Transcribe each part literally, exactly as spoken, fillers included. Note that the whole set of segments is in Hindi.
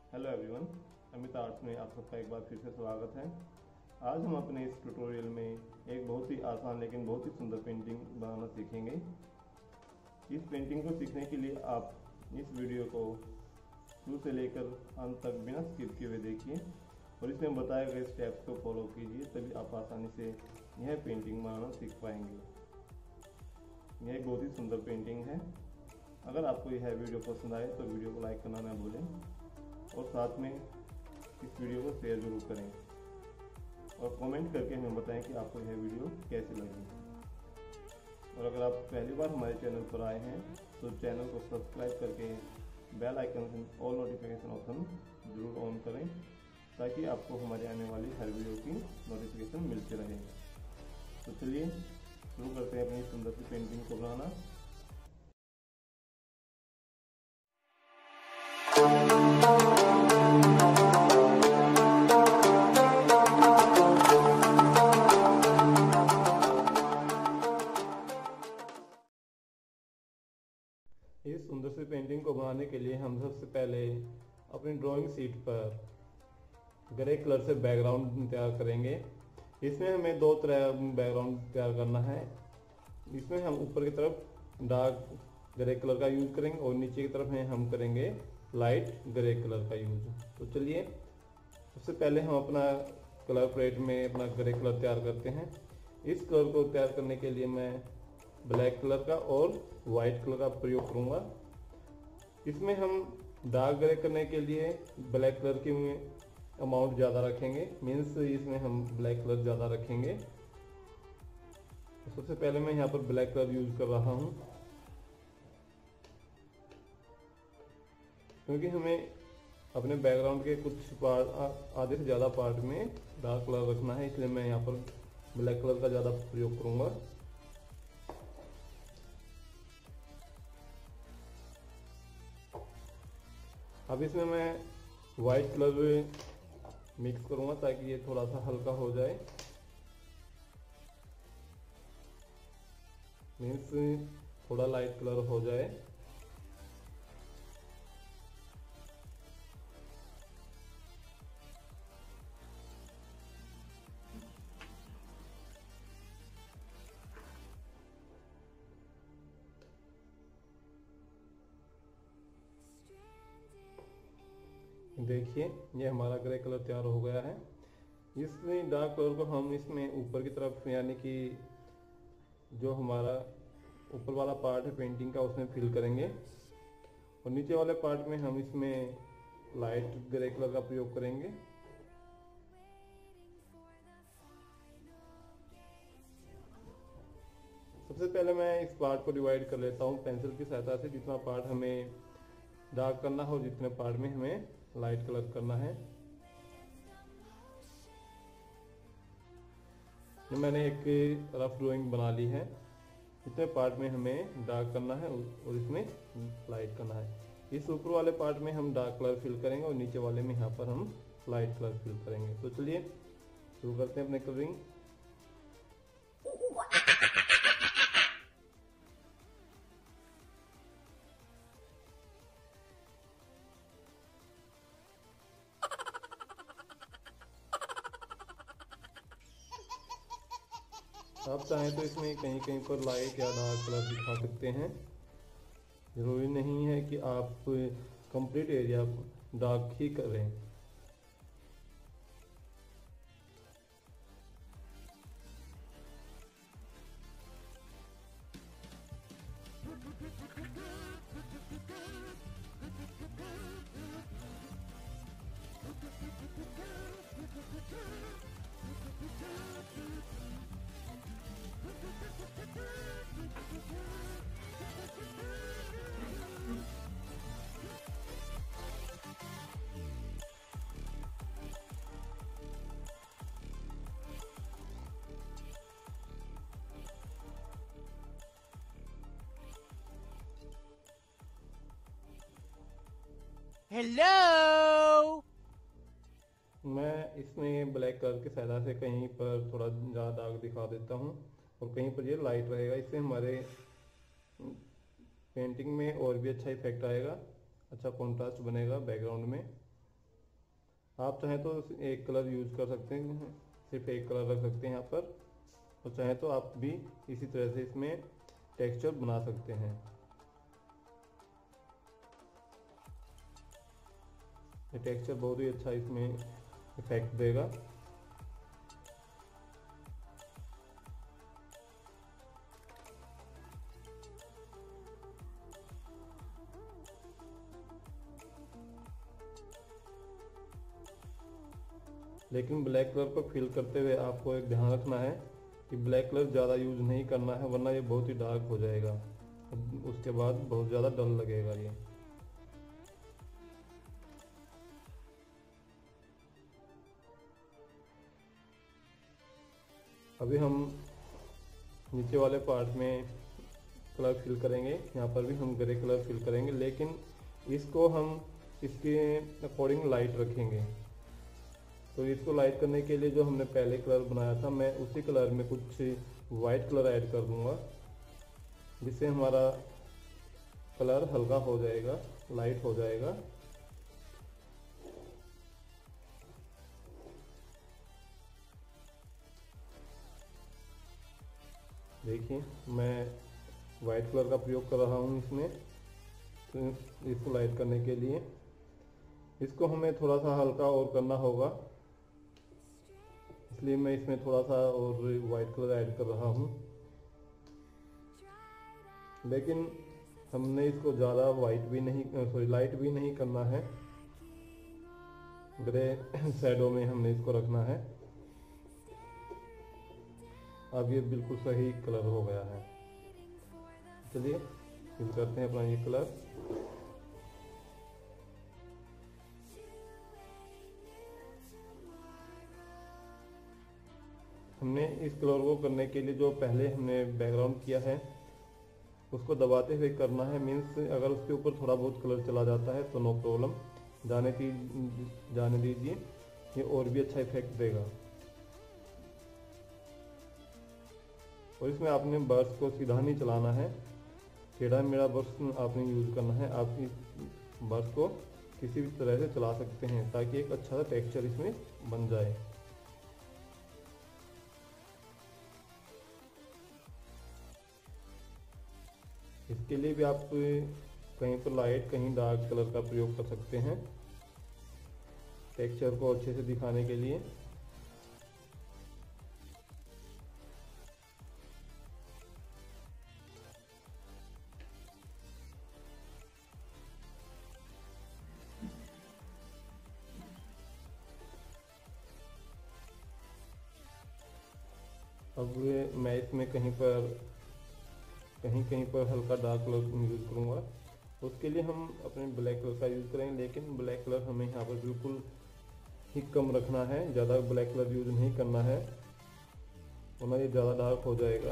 हेलो एवरीवन, अमित आर्ट्स में आप सबका एक बार फिर से स्वागत है। आज हम अपने इस ट्यूटोरियल में एक बहुत ही आसान लेकिन बहुत ही सुंदर पेंटिंग बनाना सीखेंगे। इस पेंटिंग को सीखने के लिए आप इस वीडियो को शुरू से लेकर अंत तक बिना स्किप किए हुए देखिए और इसमें बताए गए स्टेप्स को फॉलो कीजिए, तभी आप आसानी से यह पेंटिंग बनाना सीख पाएंगे। यह एक बहुत ही सुंदर पेंटिंग है। अगर आपको यह वीडियो पसंद आए तो वीडियो को लाइक करना न भूलें और साथ में इस वीडियो को शेयर जरूर करें और कमेंट करके हमें बताएं कि आपको यह वीडियो कैसी लगी। और अगर आप पहली बार हमारे चैनल पर आए हैं तो चैनल को सब्सक्राइब करके बेल आइकन से ऑल नोटिफिकेशन ऑप्शन जरूर ऑन करें, ताकि आपको हमारे आने वाली हर वीडियो की नोटिफिकेशन मिलती रहे। तो चलिए शुरू करते हैं अपनी सुंदर सी पेंटिंग को बनाना। इस सुंदर सी पेंटिंग को बनाने के लिए हम सबसे पहले अपनी ड्राइंग शीट पर ग्रे कलर से बैकग्राउंड तैयार करेंगे। इसमें हमें दो तरह बैकग्राउंड तैयार करना है। इसमें हम ऊपर की तरफ डार्क ग्रे कलर का यूज करेंगे और नीचे की तरफ हम करेंगे लाइट ग्रे कलर का यूज। तो चलिए सबसे पहले हम अपना कलर प्लेट में अपना ग्रे कलर तैयार करते हैं। इस कलर को तैयार करने के लिए मैं ब्लैक कलर का और वाइट कलर का प्रयोग करूंगा। इसमें हम डार्क ग्रे करने के लिए ब्लैक कलर की अमाउंट ज़्यादा रखेंगे, मीन्स इसमें हम ब्लैक कलर ज़्यादा रखेंगे। तो सबसे पहले मैं यहाँ पर ब्लैक कलर यूज कर रहा हूँ, क्योंकि हमें अपने बैकग्राउंड के कुछ पार्ट आधे से ज़्यादा पार्ट में डार्क कलर रखना है, इसलिए मैं यहाँ पर ब्लैक कलर का ज़्यादा प्रयोग करूँगा। अब इसमें मैं वाइट कलर मिक्स करूँगा ताकि ये थोड़ा सा हल्का हो जाए, मीन्स थोड़ा लाइट कलर हो जाए। देखिए ये हमारा ग्रे कलर तैयार हो गया है। इस डार्क कलर को हम इसमें ऊपर की तरफ, यानी कि जो हमारा ऊपर वाला पार्ट है पेंटिंग का, उसमें फिल करेंगे और नीचे वाले पार्ट में हम इसमें लाइट ग्रे कलर का प्रयोग करेंगे। सबसे पहले मैं इस पार्ट को डिवाइड कर लेता हूँ पेंसिल की सहायता से, जितना पार्ट हमें डार्क करना हो, जितने पार्ट में हमें लाइट कलर करना है। मैंने एक रफ ड्राइंग बना ली है। इतने पार्ट में हमें डार्क करना है और इसमें लाइट करना है। इस ऊपर वाले पार्ट में हम डार्क कलर फिल करेंगे और नीचे वाले में यहाँ पर हम लाइट कलर फिल करेंगे। तो चलिए शुरू करते हैं अपने कलरिंग। आप चाहें तो इसमें कहीं कहीं पर लाइट या डार्क कलर दिखा सकते हैं। ज़रूरी नहीं है कि आप कंप्लीट एरिया डार्क ही करें। हेलो। मैं इसमें ब्लैक कलर की सहायता से कहीं पर थोड़ा ज़्यादा दाग दिखा देता हूँ और कहीं पर ये लाइट रहेगा। इससे हमारे पेंटिंग में और भी अच्छा इफेक्ट आएगा, अच्छा कॉन्ट्रास्ट बनेगा बैकग्राउंड में। आप चाहें तो एक कलर यूज कर सकते हैं, सिर्फ एक कलर रख सकते हैं यहाँ पर, और चाहें तो आप भी इसी तरह से इसमें टेक्सचर बना सकते हैं। ये टेक्सचर बहुत ही अच्छा इसमें इफेक्ट देगा। लेकिन ब्लैक कलर को फिल करते हुए आपको एक ध्यान रखना है कि ब्लैक कलर ज़्यादा यूज नहीं करना है, वरना ये बहुत ही डार्क हो जाएगा, उसके बाद बहुत ज़्यादा डल लगेगा ये। अभी हम नीचे वाले पार्ट में कलर फिल करेंगे, यहाँ पर भी हम ग्रे कलर फिल करेंगे, लेकिन इसको हम इसके अकॉर्डिंग लाइट रखेंगे। तो इसको लाइट करने के लिए जो हमने पहले कलर बनाया था, मैं उसी कलर में कुछ वाइट कलर ऐड कर दूंगा, जिससे हमारा कलर हल्का हो जाएगा, लाइट हो जाएगा। देखिए मैं वाइट कलर का प्रयोग कर रहा हूँ इसमें, तो इसको लाइट करने के लिए इसको हमें थोड़ा सा हल्का और करना होगा, इसलिए मैं इसमें थोड़ा सा और वाइट कलर ऐड कर रहा हूँ। लेकिन हमने इसको ज़्यादा वाइट भी नहीं, सॉरी लाइट भी नहीं करना है, ग्रे शैडो में हमने इसको रखना है। अब ये बिल्कुल सही कलर हो गया है। चलिए फिल करते हैं अपना ये कलर। हमने इस कलर को करने के लिए जो पहले हमने बैकग्राउंड किया है उसको दबाते हुए करना है, मीन्स अगर उसके ऊपर थोड़ा बहुत कलर चला जाता है तो नो प्रॉब्लम, जाने दी जाने दीजिए, ये और भी अच्छा इफेक्ट देगा। और इसमें आपने ब्रश को सीधा नहीं चलाना है, टेढ़ा मेढ़ा ब्रश आपने यूज करना है। आप इस ब्रश को किसी भी तरह से चला सकते हैं ताकि एक अच्छा सा टेक्सचर इसमें बन जाए। इसके लिए भी आप कहीं पर लाइट कहीं डार्क कलर का प्रयोग कर सकते हैं टेक्सचर को अच्छे से दिखाने के लिए। अब मैं इसमें कहीं पर कहीं कहीं पर हल्का डार्क कलर यूज़ करूँगा, उसके लिए हम अपने ब्लैक कलर का यूज़ करेंगे, लेकिन ब्लैक कलर हमें यहाँ पर बिल्कुल ही कम रखना है, ज़्यादा ब्लैक कलर यूज़ नहीं करना है, वरना ये ज़्यादा डार्क हो जाएगा।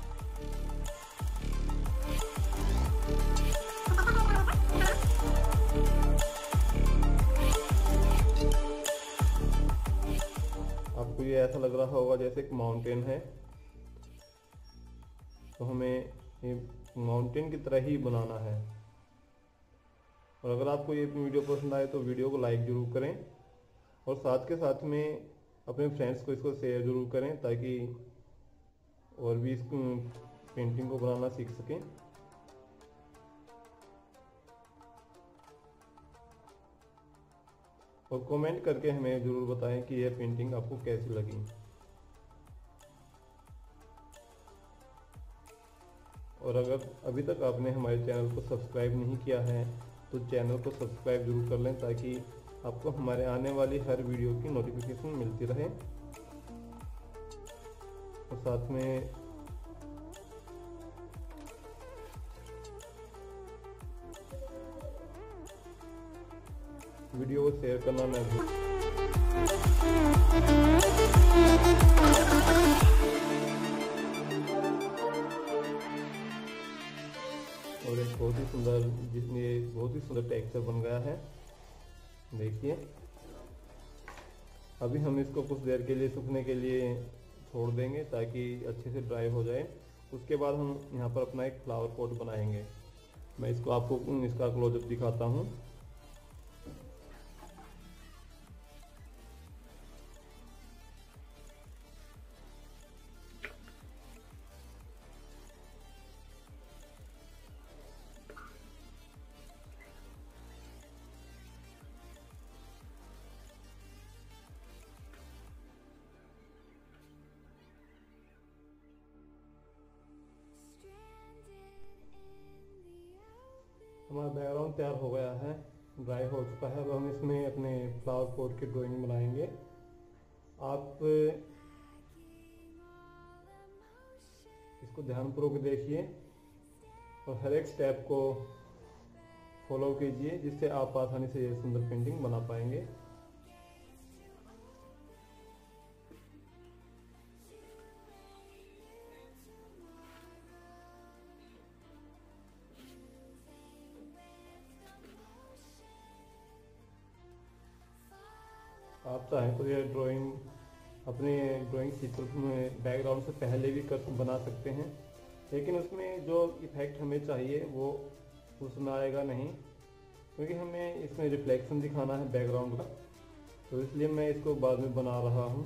आपको ये ऐसा लग रहा होगा जैसे एक माउंटेन है, तो हमें ये माउंटेन की तरह ही बनाना है। और अगर आपको ये वीडियो पसंद आए तो वीडियो को लाइक ज़रूर करें, और साथ के साथ में अपने फ्रेंड्स को इसको शेयर ज़रूर करें ताकि और भी इस पेंटिंग को बनाना सीख सकें। और कमेंट करके हमें ज़रूर बताएं कि यह पेंटिंग आपको कैसी लगी। और अगर अभी तक आपने हमारे चैनल को सब्सक्राइब नहीं किया है तो चैनल को सब्सक्राइब जरूर कर लें ताकि आपको हमारे आने वाली हर वीडियो की नोटिफिकेशन मिलती रहे। और साथ में वीडियो को शेयर करना ना भूलें। और एक बहुत ही सुंदर, जिसमें बहुत ही सुंदर टेक्सचर बन गया है। देखिए अभी हम इसको कुछ देर के लिए सूखने के लिए छोड़ देंगे ताकि अच्छे से ड्राई हो जाए। उसके बाद हम यहाँ पर अपना एक फ्लावर पॉट बनाएंगे। मैं इसको आपको इसका क्लोजअप दिखाता हूँ। हमारा बैकग्राउंड तैयार हो गया है, ड्राई हो चुका है। अब हम इसमें अपने फ्लावर पॉट की ड्राइंग बनाएंगे। आप इसको ध्यानपूर्वक देखिए और हर एक स्टेप को फॉलो कीजिए, जिससे आप आसानी से ये सुंदर पेंटिंग बना पाएंगे। आप चाहें तो ये ड्राइंग अपने ड्राइंग शीट में बैकग्राउंड से पहले भी कर बना सकते हैं, लेकिन उसमें जो इफेक्ट हमें चाहिए वो उसमें आएगा नहीं, क्योंकि हमें इसमें रिफ्लेक्शन दिखाना है बैकग्राउंड का, तो इसलिए मैं इसको बाद में बना रहा हूँ।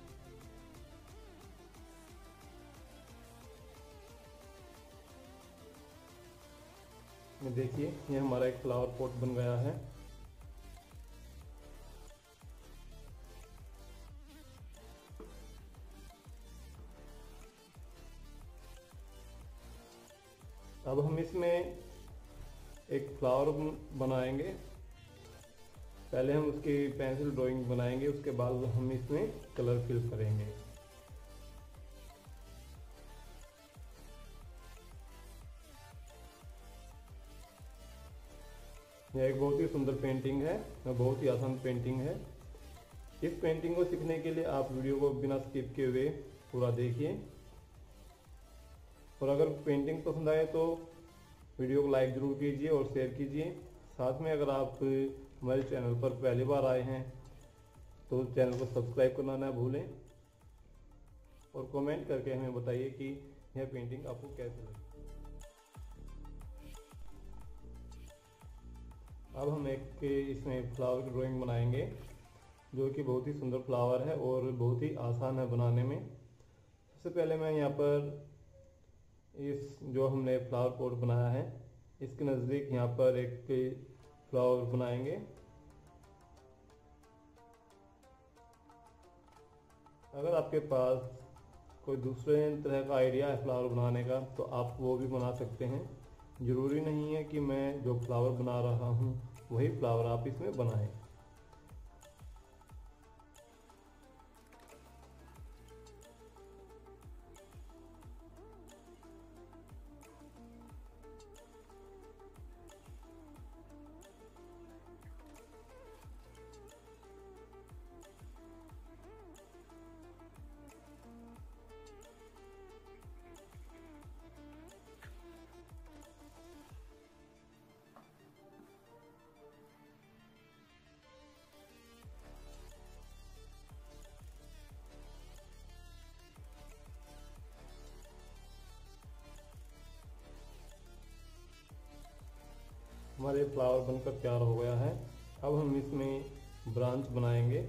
देखिए ये हमारा एक फ्लावर पॉट बन गया है। अब हम इसमें एक फ्लावर बनाएंगे। पहले हम उसकी पेंसिल ड्राइंग बनाएंगे, उसके बाद हम इसमें कलर फिल करेंगे। यह एक बहुत ही सुंदर पेंटिंग है, बहुत ही आसान पेंटिंग है। इस पेंटिंग को सीखने के लिए आप वीडियो को बिना स्किप किए हुए पूरा देखिए, और अगर पेंटिंग पसंद आए तो वीडियो को लाइक ज़रूर कीजिए और शेयर कीजिए। साथ में अगर आप हमारे चैनल पर पहली बार आए हैं तो चैनल को सब्सक्राइब करना ना भूलें, और कमेंट करके हमें बताइए कि यह पेंटिंग आपको कैसी लगी। अब हम एक इसमें फ्लावर की ड्राइंग बनाएंगे, जो कि बहुत ही सुंदर फ्लावर है और बहुत ही आसान है बनाने में। सबसे पहले मैं यहाँ पर इस जो हमने फ्लावर पॉट बनाया है इसके नज़दीक यहाँ पर एक फ्लावर बनाएंगे। अगर आपके पास कोई दूसरे तरह का आइडिया है फ्लावर बनाने का तो आप वो भी बना सकते हैं। ज़रूरी नहीं है कि मैं जो फ्लावर बना रहा हूँ वही फ्लावर आप इसमें बनाएं। हमारे फ्लावर बनकर तैयार हो गया है। अब हम इसमें ब्रांच बनाएंगे।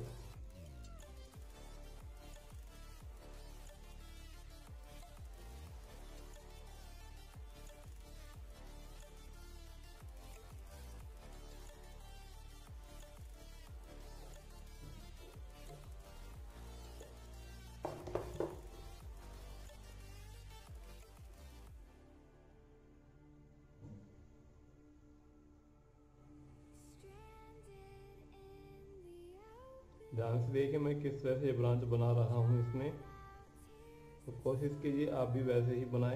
ध्यान से देखिए मैं किस तरह से ब्रांच बना रहा हूँ इसमें, तो कोशिश कीजिए आप भी वैसे ही बनाएं।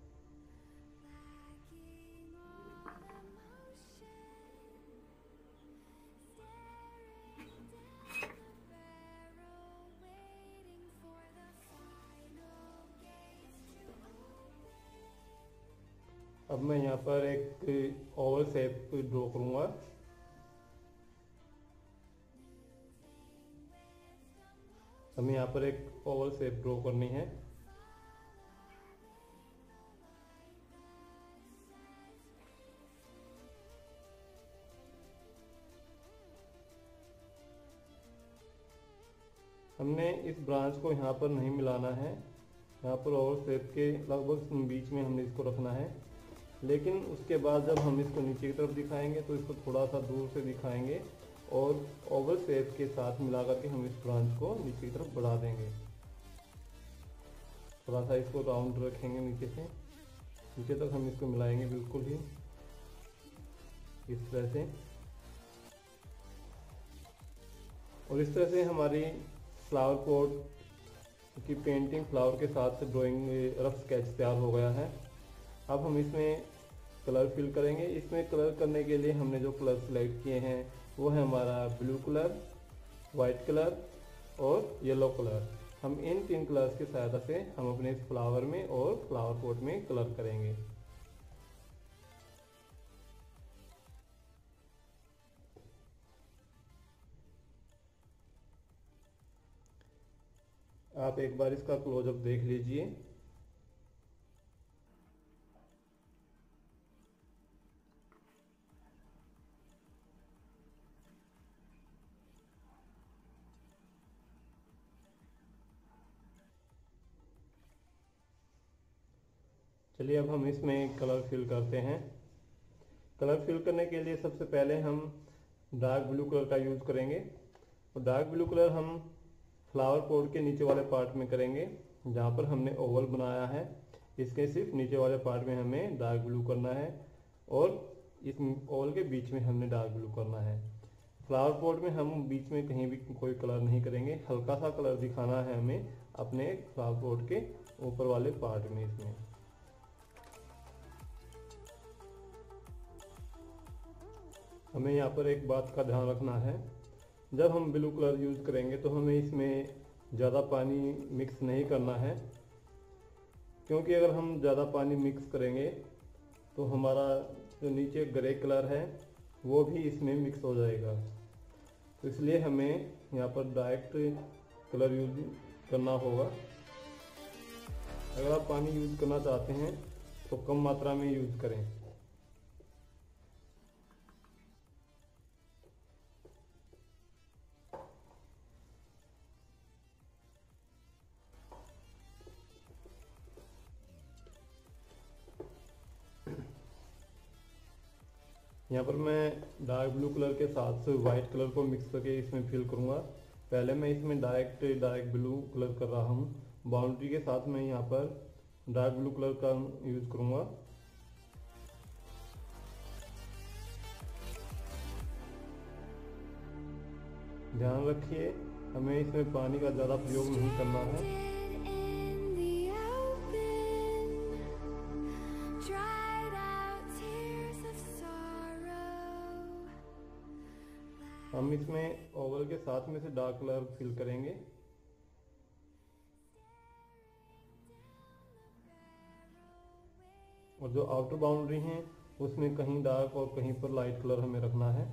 अब मैं यहाँ पर एक ओवल शेप ड्रॉ करूँगा। हमें यहाँ पर एक ओवल शेप ड्रॉ करनी है। हमने इस ब्रांच को यहाँ पर नहीं मिलाना है, यहाँ पर ओवल शेप के लगभग बीच में हमने इसको रखना है, लेकिन उसके बाद जब हम इसको नीचे की तरफ दिखाएंगे तो इसको थोड़ा सा दूर से दिखाएंगे और ओवल शेप के साथ मिला करके हम इस ब्रांच को नीचे की तरफ बढ़ा देंगे। थोड़ा सा इसको राउंड रखेंगे नीचे से, नीचे तक हम इसको मिलाएंगे बिल्कुल ही। इस तरह से। और इस तरह से हमारी फ्लावर पॉट की पेंटिंग फ्लावर के साथ ड्राइंग रफ स्केच तैयार हो गया है। अब हम इसमें कलर फिल करेंगे। इसमें कलर करने के लिए हमने जो कलर सेलेक्ट किए हैं वो है हमारा ब्लू कलर, वाइट कलर और येलो कलर। हम इन तीन कलर्स की सहायता से हम अपने इस फ्लावर में और फ्लावर पॉट में कलर करेंगे। आप एक बार इसका क्लोजअप देख लीजिए। चलिए अब हम इसमें कलर फिल करते हैं। कलर फिल करने के लिए सबसे पहले हम डार्क ब्लू कलर का यूज़ करेंगे। और डार्क ब्लू कलर हम फ्लावर पॉट के नीचे वाले पार्ट में करेंगे, जहाँ पर हमने ओवल बनाया है। इसके सिर्फ नीचे वाले पार्ट में हमें डार्क ब्लू करना है और इस ओवल के बीच में हमने डार्क ब्लू करना है। फ्लावर पॉट में हम बीच में कहीं भी कोई कलर नहीं करेंगे, हल्का सा कलर दिखाना है हमें अपने फ्लावर पॉट के ऊपर वाले पार्ट में। इसमें हमें यहाँ पर एक बात का ध्यान रखना है, जब हम ब्लू कलर यूज़ करेंगे तो हमें इसमें ज़्यादा पानी मिक्स नहीं करना है, क्योंकि अगर हम ज़्यादा पानी मिक्स करेंगे तो हमारा जो नीचे ग्रे कलर है वो भी इसमें मिक्स हो जाएगा। तो इसलिए हमें यहाँ पर डायरेक्ट कलर यूज करना होगा। अगर आप पानी यूज़ करना चाहते हैं तो कम मात्रा में यूज़ करें। यहाँ पर मैं डार्क ब्लू कलर के साथ वाइट कलर को मिक्स करके इसमें फिल करूँगा। पहले मैं इसमें डायरेक्ट डार्क ब्लू कलर कर रहा हूँ, बाउंड्री के साथ मैं यहाँ पर डार्क ब्लू कलर का यूज़ करूँगा। ध्यान रखिए हमें इसमें पानी का ज़्यादा प्रयोग नहीं करना है। हम इसमें ओवल के साथ में से डार्क कलर फिल करेंगे। और जो आउटर बाउंड्री है उसमें कहीं डार्क और कहीं पर लाइट कलर हमें रखना है।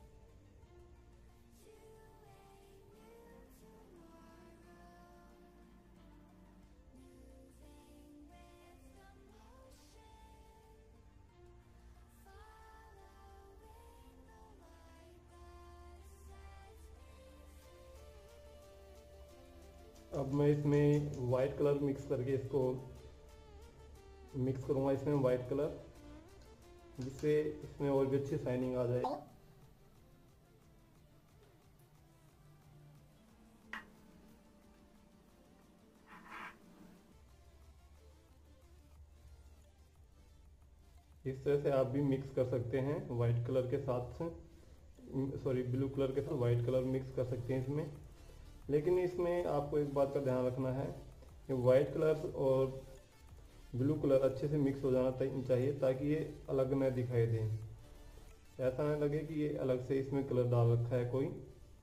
अब मैं इसमें वाइट कलर मिक्स करके इसको मिक्स करूँगा इसमें वाइट कलर, जिससे इसमें और भी अच्छी शाइनिंग आ जाए। इस तरह से आप भी मिक्स कर सकते हैं वाइट कलर के साथ, सॉरी ब्लू कलर के साथ वाइट कलर मिक्स कर सकते हैं इसमें। लेकिन इसमें आपको एक बात का ध्यान रखना है कि वाइट कलर और ब्लू कलर अच्छे से मिक्स हो जाना चाहिए, ताकि ये अलग न दिखाई दे। ऐसा ना लगे कि ये अलग से इसमें कलर डाल रखा है कोई।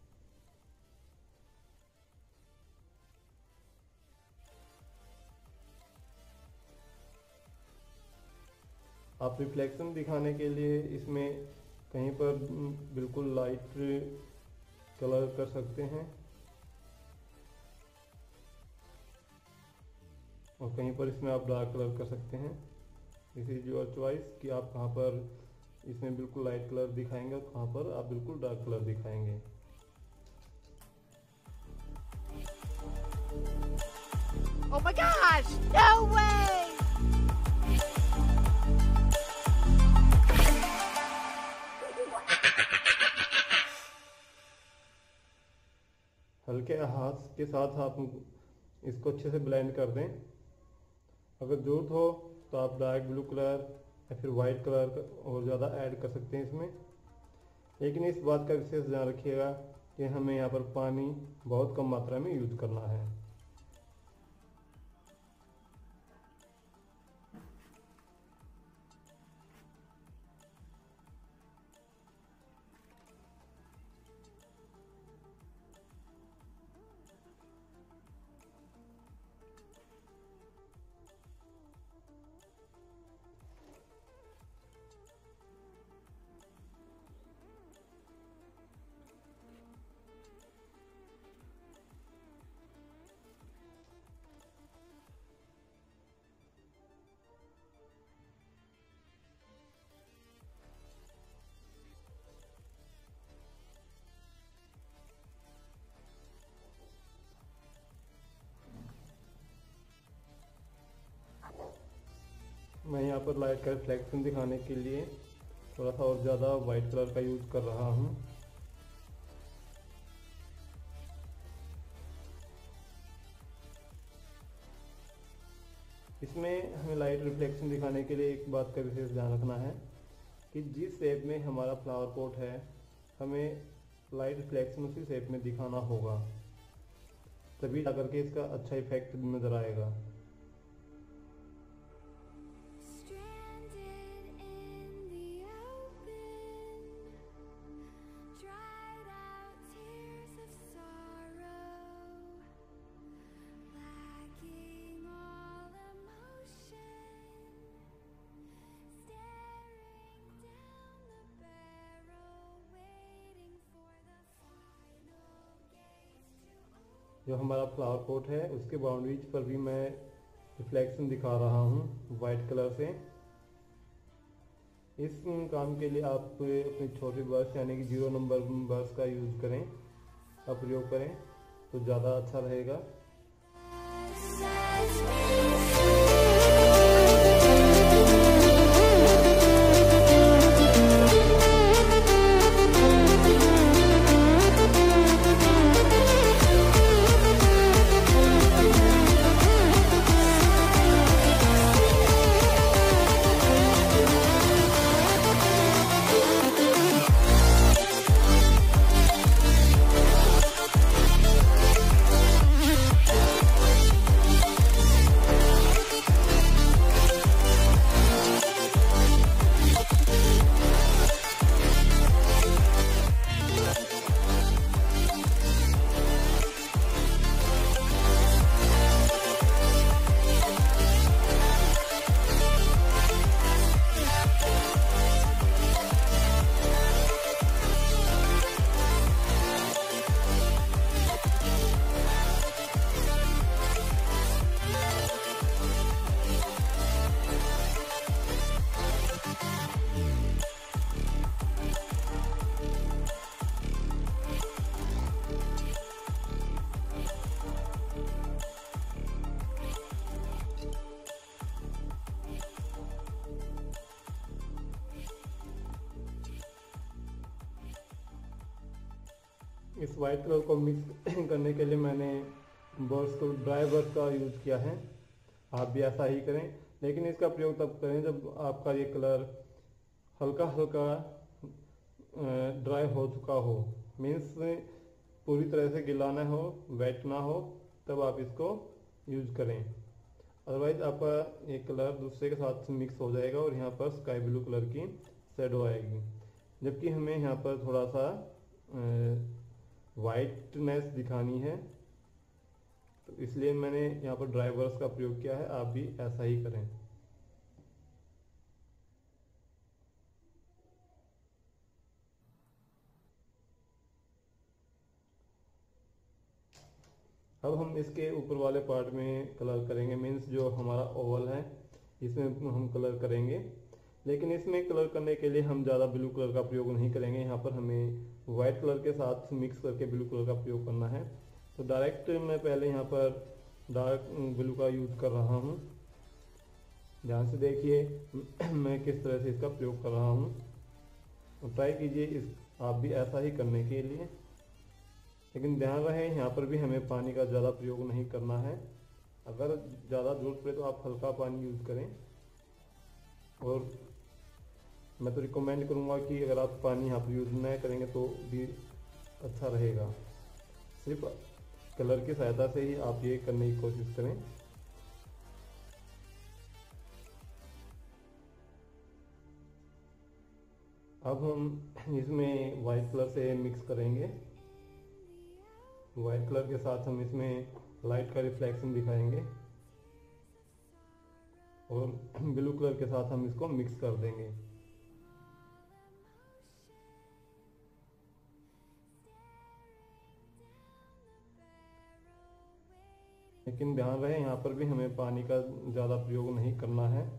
आप रिफ्लेक्शन दिखाने के लिए इसमें कहीं पर बिल्कुल लाइट कलर कर सकते हैं और कहीं पर इसमें आप डार्क कलर कर सकते हैं। दिस इज योर चॉइस कि आप कहाँ पर इसमें बिल्कुल लाइट कलर दिखाएंगे और कहाँ पर आप बिल्कुल डार्क कलर दिखाएंगे। Oh my gosh! No way! हल्के हाथ के साथ आप इसको अच्छे से ब्लेंड कर दें। अगर जरूरत हो तो आप डार्क ब्लू कलर या फिर वाइट कलर और ज़्यादा ऐड कर सकते हैं इसमें। लेकिन इस बात का विशेष ध्यान रखिएगा कि हमें यहाँ पर पानी बहुत कम मात्रा में यूज करना है। मैं यहाँ पर लाइट का रिफ्लेक्शन दिखाने के लिए थोड़ा सा और ज़्यादा वाइट कलर का यूज कर रहा हूँ। इसमें हमें लाइट रिफ्लेक्शन दिखाने के लिए एक बात का विशेष ध्यान रखना है कि जिस शेप में हमारा फ्लावर पॉट है हमें लाइट रिफ्लेक्शन उसी शेप में दिखाना होगा, तभी जाकर के इसका अच्छा इफेक्ट नज़र आएगा। जो हमारा फ्लावर पॉट है उसके बाउंड्रीज पर भी मैं रिफ्लेक्शन दिखा रहा हूँ वाइट कलर से। इस काम के लिए आप अपने छोटे ब्रश यानी कि जीरो नंबर ब्रश का यूज़ करें, का प्रयोग करें तो ज़्यादा अच्छा रहेगा। इस वाइट कलर को मिक्स करने के लिए मैंने ब्रश को ड्राई ब्रश का यूज़ किया है। आप भी ऐसा ही करें, लेकिन इसका प्रयोग तब करें जब आपका ये कलर हल्का हल्का ड्राई हो चुका हो, मीन्स पूरी तरह से गीला ना हो, वेट ना हो, तब आप इसको यूज करें। अदरवाइज आपका ये कलर दूसरे के साथ मिक्स हो जाएगा और यहाँ पर स्काई ब्लू कलर की शेडो आएगी, जबकि हमें यहाँ पर थोड़ा सा वाइटनेस दिखानी है, तो इसलिए मैंने यहाँ पर ड्राई ब्रश का प्रयोग किया है। आप भी ऐसा ही करें। अब हम इसके ऊपर वाले पार्ट में कलर करेंगे, मीन्स जो हमारा ओवल है इसमें हम कलर करेंगे, लेकिन इसमें कलर करने के लिए हम ज़्यादा ब्लू कलर का प्रयोग नहीं करेंगे। यहाँ पर हमें वाइट कलर के साथ मिक्स करके ब्लू कलर का प्रयोग करना है। तो डायरेक्ट मैं पहले यहाँ पर डार्क ब्लू का यूज़ कर रहा हूँ। ध्यान से देखिए मैं किस तरह से इसका प्रयोग कर रहा हूँ। तो ट्राई कीजिए इस आप भी ऐसा ही करने के लिए, लेकिन ध्यान रहे यहाँ पर भी हमें पानी का ज़्यादा प्रयोग नहीं करना है। अगर ज़्यादा जरूरत पड़े तो आप हल्का पानी यूज़ करें और मैं तो रिकमेंड करूँगा कि अगर आप पानी यहाँ पर यूज़ न करेंगे तो भी अच्छा रहेगा। सिर्फ कलर की सहायता से ही आप ये करने की कोशिश करें। अब हम इसमें वाइट कलर से मिक्स करेंगे। वाइट कलर के साथ हम इसमें लाइट का रिफ्लेक्शन दिखाएंगे और ब्लू कलर के साथ हम इसको मिक्स कर देंगे। लेकिन ध्यान रहे यहाँ पर भी हमें पानी का ज़्यादा प्रयोग नहीं करना है।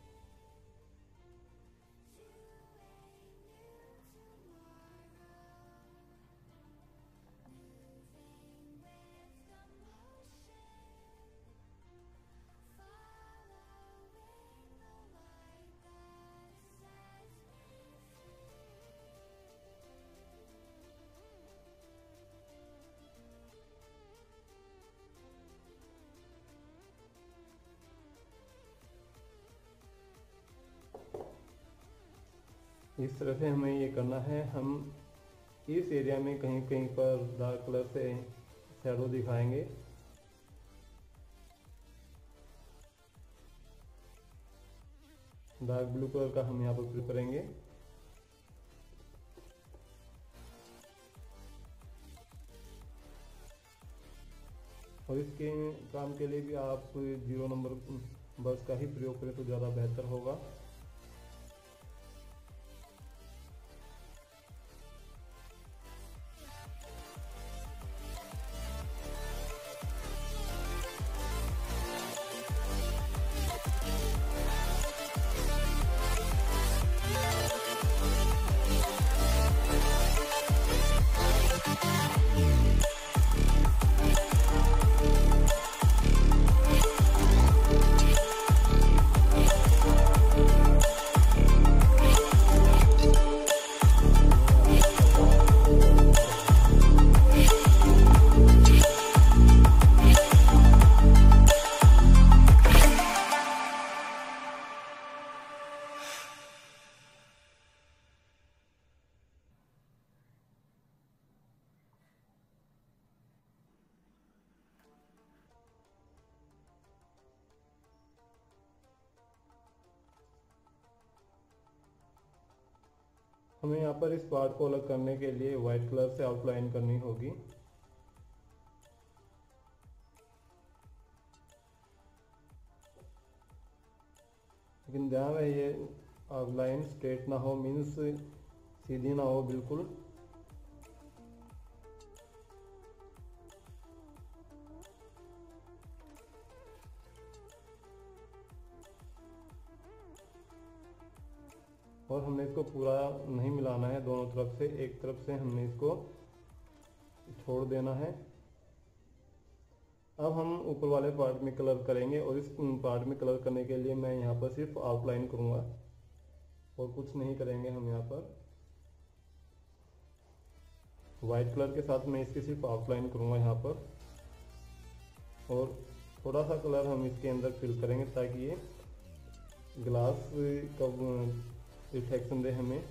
इस तरह से हमें ये करना है। हम इस एरिया में कहीं कहीं पर डार्क कलर से शैडो दिखाएंगे। डार्क ब्लू कलर का हम यहाँ पर प्रयोग करेंगे। और इसके काम के लिए भी आप जीरो नंबर बस का ही प्रयोग करें तो ज़्यादा बेहतर होगा। हमें यहाँ पर इस पार्ट को अलग करने के लिए वाइट कलर से आउटलाइन करनी होगी। लेकिन ध्यान रहे ये आउटलाइन स्ट्रेट ना हो, मीन्स सीधी ना हो बिल्कुल। और हमने इसको पूरा नहीं मिलाना है, दोनों तरफ से एक तरफ से हमने इसको छोड़ देना है। अब हम ऊपर वाले पार्ट में कलर करेंगे और इस पार्ट में कलर करने के लिए मैं यहाँ पर सिर्फ आउटलाइन करूँगा और कुछ नहीं करेंगे। हम यहाँ पर वाइट कलर के साथ मैं इसकी सिर्फ आउटलाइन करूँगा यहाँ पर, और थोड़ा सा कलर हम इसके अंदर फिल करेंगे ताकि ये ग्लास का रिफ्लेक्शन दे हमें।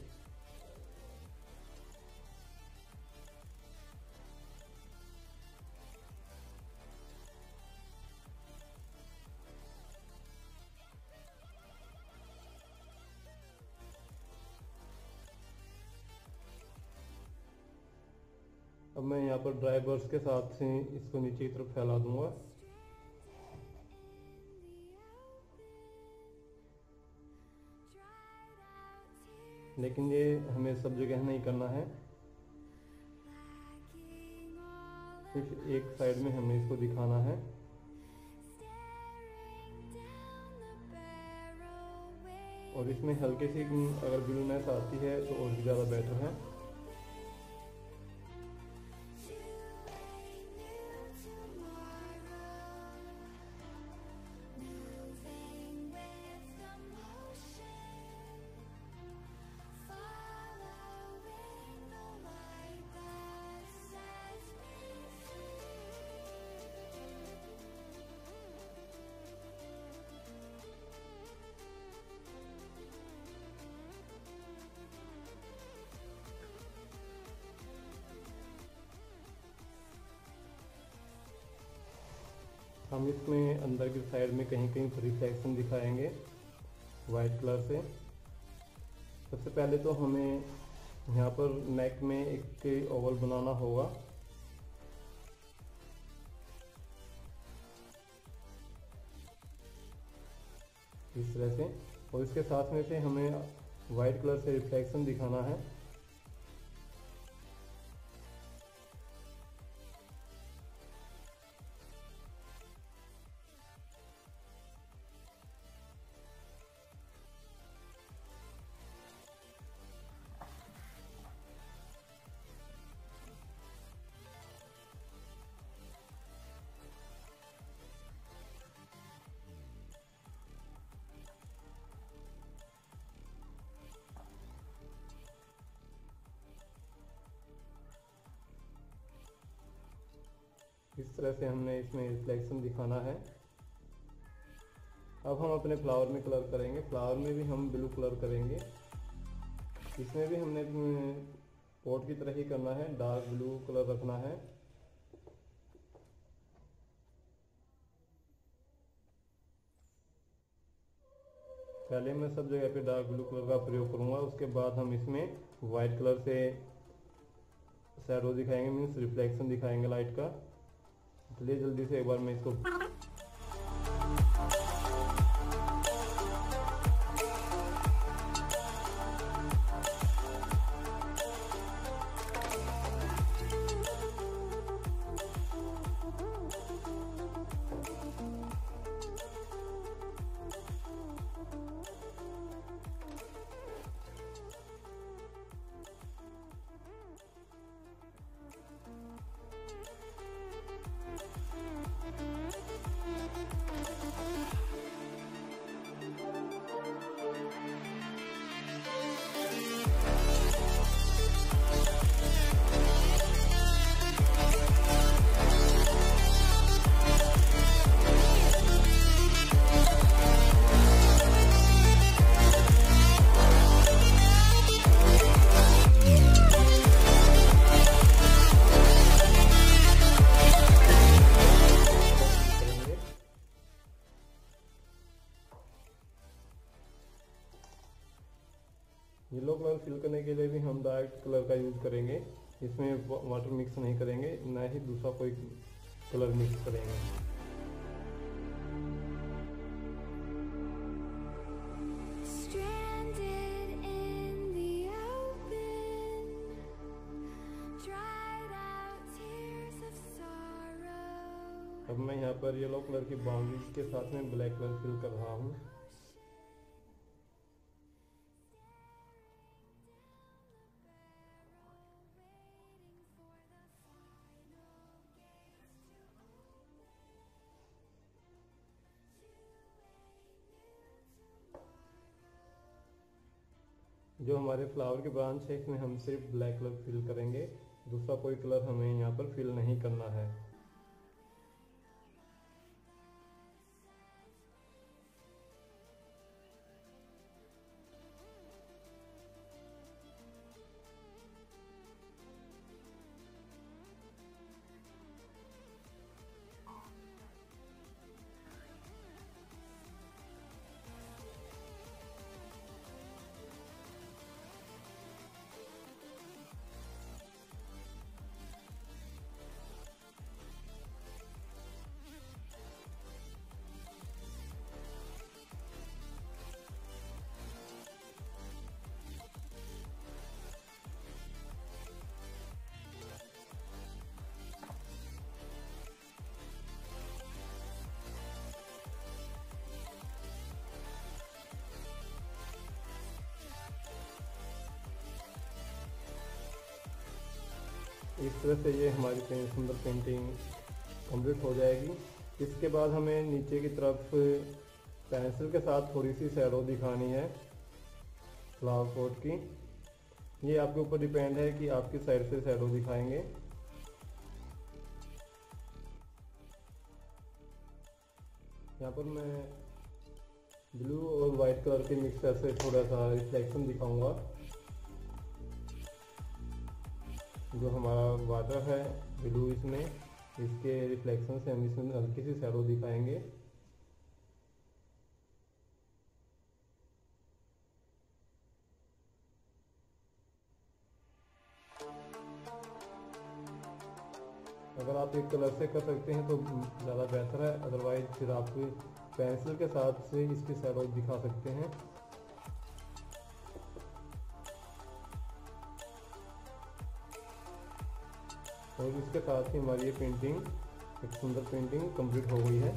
अब मैं यहाँ पर ड्राई ब्रश के साथ से इसको नीचे की तरफ फैला दूंगा। लेकिन ये हमें सब जगह नहीं करना है, सिर्फ एक साइड में हमें इसको दिखाना है। और इसमें हल्की सी अगर ब्लूनेस आती है तो और भी ज़्यादा बेटर है। हम इसमें अंदर की साइड में कहीं कहीं रिफ्लेक्शन दिखाएंगे वाइट कलर से। सबसे पहले तो हमें यहाँ पर नेक में एक ओवल बनाना होगा। इस तरह से, और इसके साथ में से हमें वाइट कलर से रिफ्लेक्शन दिखाना है। इस तरह से हमने इसमें रिफ्लेक्शन दिखाना है। अब हम अपने फ्लावर में कलर करेंगे। फ्लावर में भी हम ब्लू कलर करेंगे। इसमें भी हमने पॉट की तरह ही करना है, डार्क ब्लू कलर रखना है। पहले मैं सब जगह पे डार्क ब्लू कलर का प्रयोग करूंगा, उसके बाद हम इसमें वाइट कलर से शैडो दिखाएंगे, मीन्स रिफ्लेक्शन दिखाएंगे लाइट का। चलिए जल्दी से एक बार मैं इसको येलो कलर फिल करने के लिए भी हम डार्क कलर का यूज करेंगे। इसमें वाटर मिक्स नहीं करेंगे, ना ही दूसरा कोई कलर मिक्स करेंगे। अब मैं यहाँ पर येलो कलर की बाउंड्रीज के साथ में ब्लैक कलर फिल कर रहा हूँ। जो हमारे फ्लावर के ब्रांच है इसमें हम सिर्फ ब्लैक कलर फिल करेंगे, दूसरा कोई कलर हमें यहाँ पर फिल नहीं करना है। इस तरह से ये हमारी सुंदर पेंटिंग कंप्लीट हो जाएगी। इसके बाद हमें नीचे की तरफ पेंसिल के साथ थोड़ी सी शैडो दिखानी है फ्लावर पॉट की। ये आपके ऊपर डिपेंड है कि आप किस साइड से शैडो दिखाएंगे। यहाँ पर मैं ब्लू और वाइट कलर के मिक्सचर से थोड़ा सा रिफ्लेक्शन दिखाऊंगा। जो हमारा वाटर है ब्लू इसमें इसके रिफ्लेक्शन से हम इसमें हल्की सी शैडो दिखाएंगे। अगर आप एक कलर से कर सकते हैं तो ज़्यादा बेहतर है, अदरवाइज फिर आप पेंसिल के साथ से इसकी शैडो दिखा सकते हैं। और इसके साथ ही हमारी ये पेंटिंग, एक सुंदर पेंटिंग कंप्लीट हो गई है।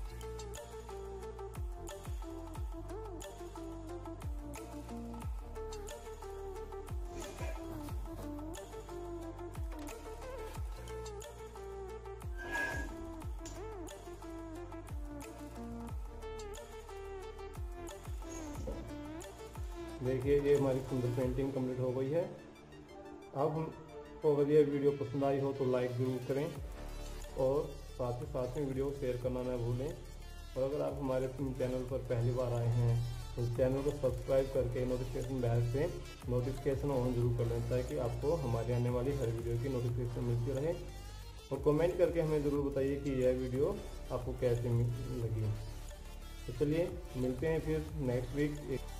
देखिए ये हमारी सुंदर पेंटिंग कंप्लीट हो गई है। अब हमको अगर ये वीडियो पसंद आई हो तो लाइक ज़रूर करें और साथ ही साथ में वीडियो को शेयर करना ना भूलें। और अगर आप हमारे चैनल पर पहली बार आए हैं तो चैनल को सब्सक्राइब करके नोटिफिकेशन बेल से नोटिफिकेशन ऑन जरूर कर लें, ताकि आपको हमारी आने वाली हर वीडियो की नोटिफिकेशन मिलती रहे। और कमेंट करके हमें ज़रूर बताइए कि यह वीडियो आपको कैसे लगी। तो चलिए मिलते हैं फिर नेक्स्ट वीक।